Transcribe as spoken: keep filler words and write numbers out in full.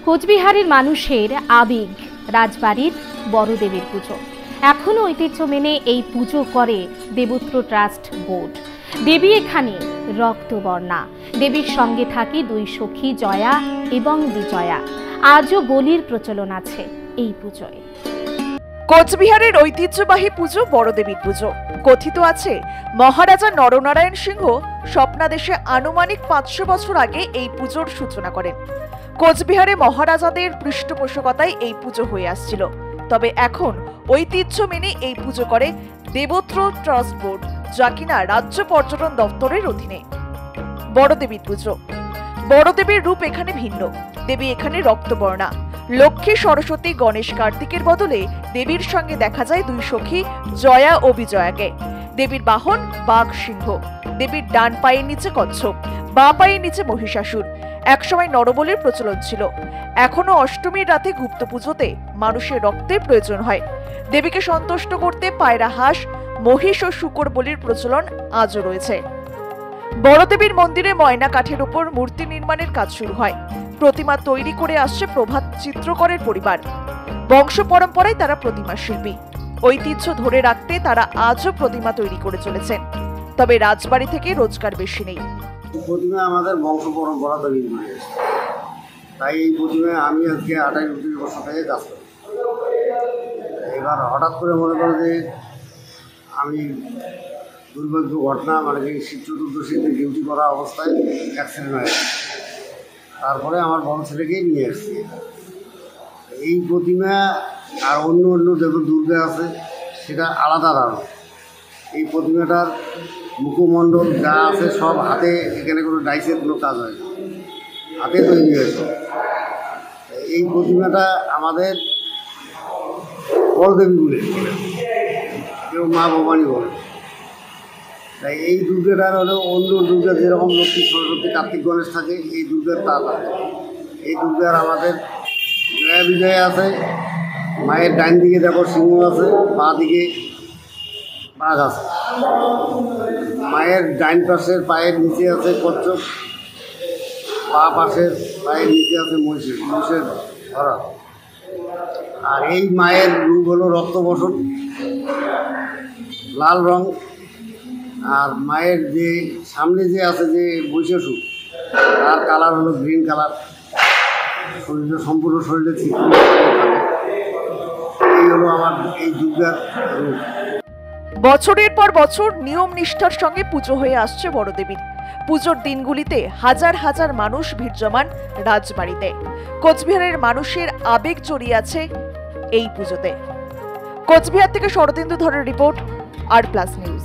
কোচবিহারের মানুষের আবেগ রাজবাড়ির বড়দেবীর পুজো। এখনো ঐতিহ্য মেনে এই পুজো করে দেবত্র ট্রাস্ট বোর্ড। দেবী এখানে রক্তবর্ণা। দেবীর সঙ্গে থাকে দুই সখী জয়া এবং বিজয়া। আজও বলির প্রচলন আছে এই পুজোয়। কোচবিহারের ঐতিহ্যবাহী পুজো বড়দেবীর পুজো। কথিত আছে মহারাজা নরনারায়ণ সিংহ স্বপ্নাদেশে আনুমানিক পাঁচশো বছর আগে এই পুজোর সূচনা করেন। কোচবিহারে মহারাজাদের পৃষ্ঠপোষকতায় এই পুজো হয়ে আসছিল। তবে এখন ঐতিহ্য মেনে এই পুজো করে দেবত্র ট্রাস্ট বোর্ড, যা কিনা রাজ্য পর্যটন দপ্তরের অধীনে। বড়দেবীর পুজো। বড়দেবীর রূপ এখানে ভিন্ন। দেবী এখানে রক্তবর্ণা। লক্ষ্মী, সরস্বতী, গণেশ, কার্তিকের বদলে দেবীর সঙ্গে দেখা যায় দুই সখী জয়া ও বিজয়াকে। দেবীর বাহন বাঘ সিংহ। দেবীর ডান পায়ের নিচে কচ্ছপ, বাঁ পায়ের নিচে মহিষাসুর। একসময় নরবলির প্রচলন ছিল। এখনো অষ্টমীর রাতে গুপ্ত পুজোতে মানুষের রক্তের প্রয়োজন হয়। দেবীকে সন্তুষ্ট করতে পায়রা হাঁস, মহিষ ও শূকর বলির প্রচলন আজও রয়েছে। বড়দেবীর মন্দিরে ময়না কাঠের উপর মূর্তি নির্মাণের কাজ শুরু হয়। প্রতিমা তৈরি করে আসছে প্রভাত চিত্রকরের পরিবার। বংশ পরম্পরায় তারা প্রতিমা শিল্পী। ঐতিহ্য ধরে রাখতে তারা আজও প্রতিমা তৈরি করে চলেছেন। তবে রাজবাড়ি থেকে রোজগার বেশি নেই। প্রতিমা আমাদের বংশ পরম্পরা তৈরি করে এসেছে, তাই এই প্রতিমায় আমি আজকে আঠাশ উনত্রিশ বছর থেকে কাজ করি। এবার হঠাৎ করে মনে করো যে আমি দুর্ভাগ্য ঘটনা, মানে কি শিব চতুর্দশীতে ডিউটি করা অবস্থায় অ্যাক্সিডেন্ট হয়ে গেছে। তারপরে আমার বড় ছেলেকেই নিয়ে এসেছি। এই প্রতিমা আর অন্য অন্য দেব দুর্গা আছে, সেটা আলাদা আলাদা। এই প্রতিমাটার মুখমণ্ডল যা আছে সব হাতে, এখানে কোনো ডাইসের কোনো কাজ হয় না, হাতে তৈরি হয়েছে। এই প্রতিমাটা আমাদের বড়দেবী বলে, কেউ মা ভবানী বলে। তাই এই দুর্গাটার হলো অন্য দুর্গা যেরকম লক্ষ্মী, সরস্বতী, কার্তিক, গণেশ থাকে, এই দুর্গার তা থাকে। এই দুর্গার আমাদের জয়া বিজয়া আছে। মায়ের ডাইন দিকে দেখো সিংহ আছে, বাঁ দিকে বাঘ আছে। মায়ের ডাইন পাশের পায়ের নিচে আছে কচ্ছপ, বাঁ পাশের পায়ের নিচে আছে মহিষের মহিষের ধরা। আর এই মায়ের রূপ হলো রক্তবসন, লাল রং। আর মায়ের যে সামনে যে আছে যে মহিষাসুর, তার কালার হলো গ্রিন কালার। শরীরে সম্পূর্ণ শরীরে চিত্র। এই হলো আমার এই দুর্গার রূপ। বছরের পর বছর নিয়ম নিষ্ঠার সঙ্গে পুজো হয়ে আসছে বড়দেবীর। পুজোর দিনগুলিতে হাজার হাজার মানুষ ভিড় জমান রাজবাড়িতে। কোচবিহারের মানুষের আবেগ জড়িয়ে আছে এই পুজোতে। কোচবিহার থেকে শরদিন্দু ধরের রিপোর্ট, আর প্লাস নিউজ।